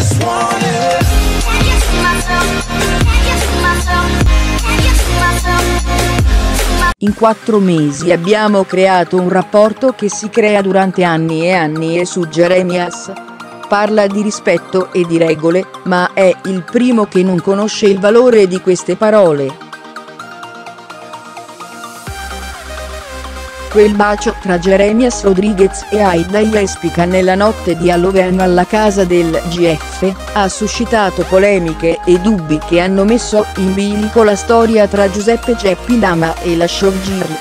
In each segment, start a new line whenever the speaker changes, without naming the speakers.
just wanna. Can you see myself? Can you see myself? Can you see myself?
In 4 mesi abbiamo creato un rapporto che si crea durante anni e anni e su Jeremias. Parla di rispetto e di regole, ma è il primo che non conosce il valore di queste parole. Quel bacio tra Jeremias Rodriguez e Aida Jespica nella notte di Halloween alla casa del GF ha suscitato polemiche e dubbi che hanno messo in bilico la storia tra Giuseppe Geppi Lama e la showgirl.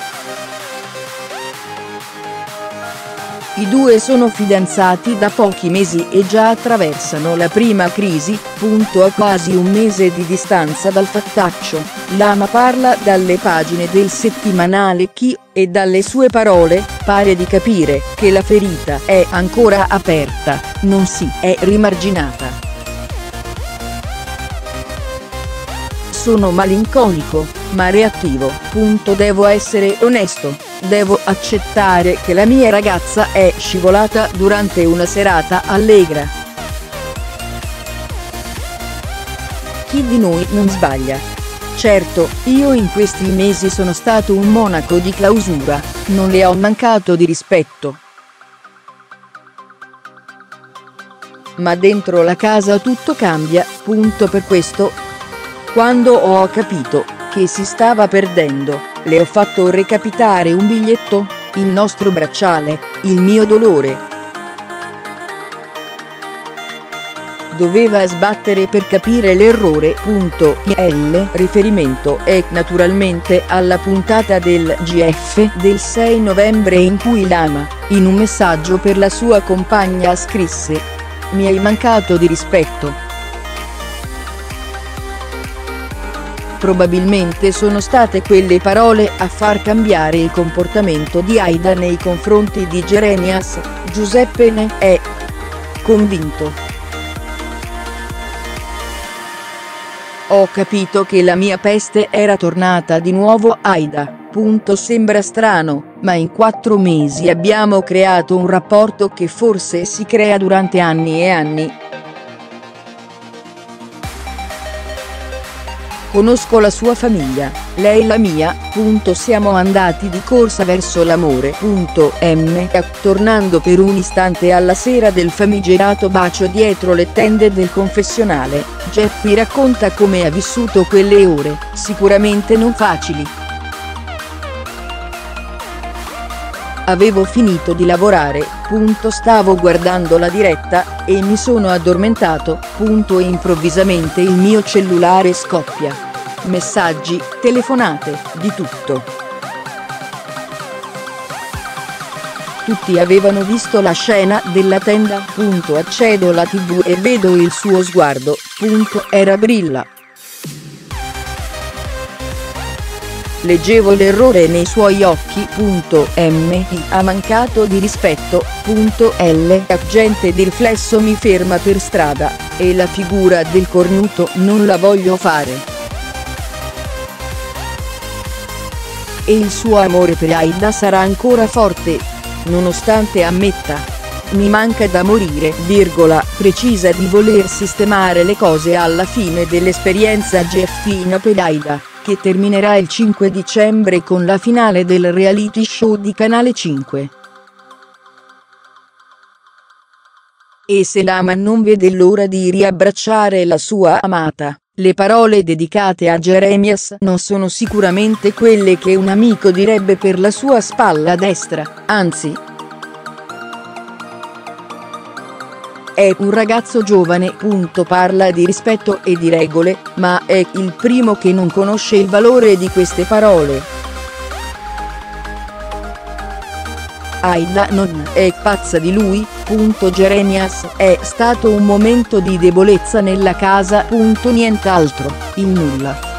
I due sono fidanzati da pochi mesi e già attraversano la prima crisi, a quasi un mese di distanza dal fattaccio. Lama parla dalle pagine del settimanale Chi e dalle sue parole pare di capire che la ferita è ancora aperta, non si è rimarginata. Sono malinconico, ma reattivo. Devo essere onesto. Devo accettare che la mia ragazza è scivolata durante una serata allegra. Chi di noi non sbaglia? Certo, io in questi mesi sono stato un monaco di clausura, non le ho mancato di rispetto. Ma dentro la casa tutto cambia, per questo. Quando ho capito che si stava perdendo, le ho fatto recapitare un biglietto, il nostro bracciale, il mio dolore. Doveva sbattere per capire l'errore. Il riferimento è naturalmente alla puntata del GF del 6 novembre in cui Lama, in un messaggio per la sua compagna scrisse: "Mi hai mancato di rispetto". Probabilmente sono state quelle parole a far cambiare il comportamento di Aida nei confronti di Jeremias. Giuseppe ne è convinto. Ho capito che la mia peste era tornata di nuovo. Aida. Sembra strano, ma in 4 mesi abbiamo creato un rapporto che forse si crea durante anni e anni. Conosco la sua famiglia, lei la mia, siamo andati di corsa verso l'amore. Tornando per un istante alla sera del famigerato bacio dietro le tende del confessionale, Geppi racconta come ha vissuto quelle ore, sicuramente non facili. Avevo finito di lavorare, stavo guardando la diretta, e mi sono addormentato, improvvisamente il mio cellulare scoppia. Messaggi, telefonate, di tutto. Tutti avevano visto la scena della tenda, accedo alla TV e vedo il suo sguardo, era Brilla. Leggevo l'errore nei suoi occhi. Mi ha mancato di rispetto. L'agente di riflesso mi ferma per strada, e la figura del cornuto non la voglio fare. E il suo amore per Aida sarà ancora forte, nonostante ammetta: "Mi manca da morire", precisa di voler sistemare le cose alla fine dell'esperienza GF per Aida, che terminerà il 5 dicembre con la finale del reality show di Canale 5. E se Lama non vede l'ora di riabbracciare la sua amata, le parole dedicate a Jeremias non sono sicuramente quelle che un amico direbbe per la sua spalla destra, anzi. È un ragazzo giovane. Parla di rispetto e di regole, ma è il primo che non conosce il valore di queste parole. Aida non è pazza di lui. Jeremias è stato un momento di debolezza nella casa. Nient'altro, il nulla.